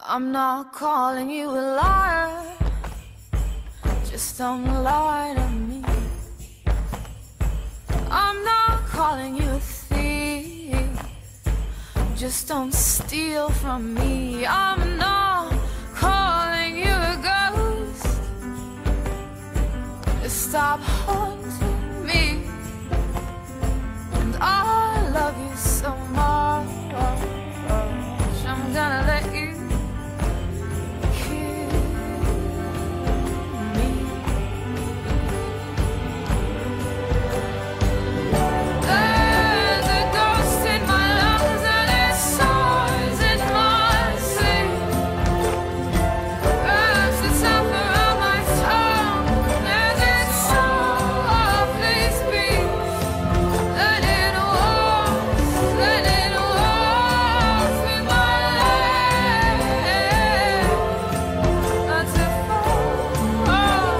I'm not calling you a liar, just don't lie to me. I'm not calling you a thief, just don't steal from me. I'm not calling you a ghost, stop haunting me. And I love you so much, I'm gonna let you kill me. There's a ghost in my lungs and it soars in my sleep. Wraps itself around my tongue as it softly speaks. Let it walk with my legs. Not to fall,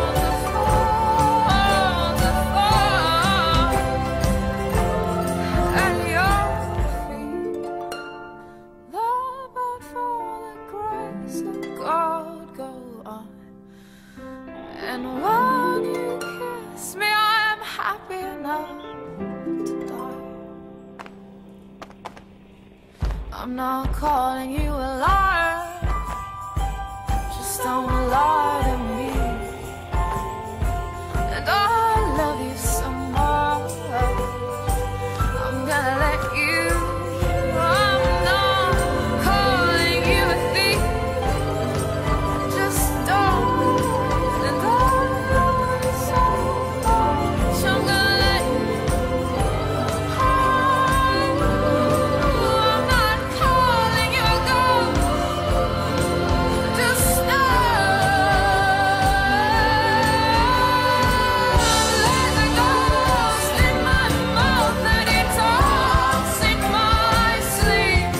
at your feet. Love but for the grace of God go on. And when you kiss me, I am happy enough to die. I'm not calling you a liar, just don't lie to me. And I love you so much, I'm gonna let you. I'm not calling you a thief, just don't. And I love you so much, I'm gonna let you. I'm not calling you a ghost, just there's a ghost in my mouth and it talks in my sleep.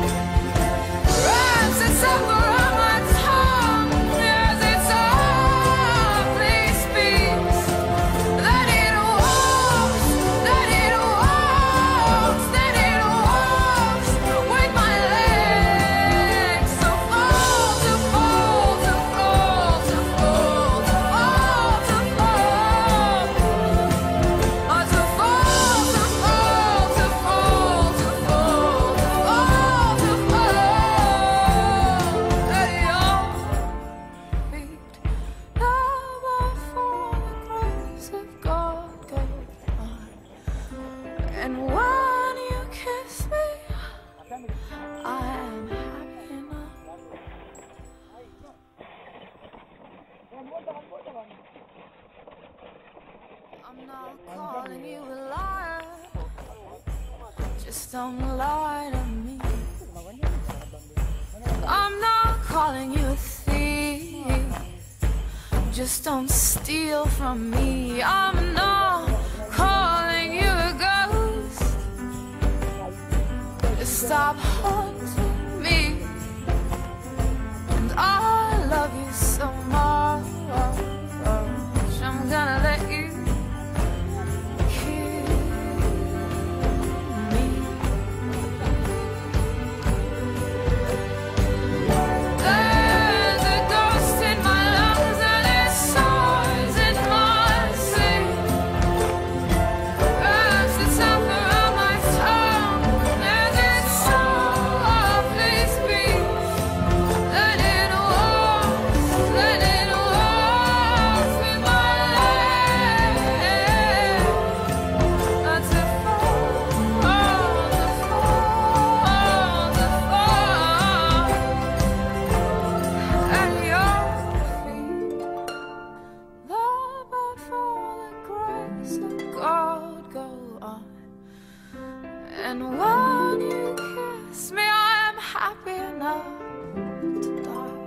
Wraps itself around my tongue as it softly speaks. That it walks with my legs. So fall, to fall, to fall, to fall, to fall, to fall. Oh, to fall, to fall, to fall, to fall, to fall, at your feet. Love but for the grace of God go on. And when you kiss me, I am happy enough. I'm not calling you a liar, just don't lie to me. I'm not calling you a thief, just don't steal from me. I'm not calling you a ghost, stop haunting me. And I love you so much, I'm gonna let you kill me. There's a ghost in my lungs and it soars in my sleep. Wraps itself around my tongue as it softly speaks. Let it walk with my legs. Not to fall, at your feet. Love but for the grace of God go on. And when you kiss me, I am happy enough to die.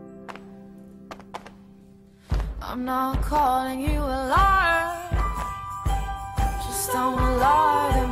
I'm not calling you a liar, just don't lie to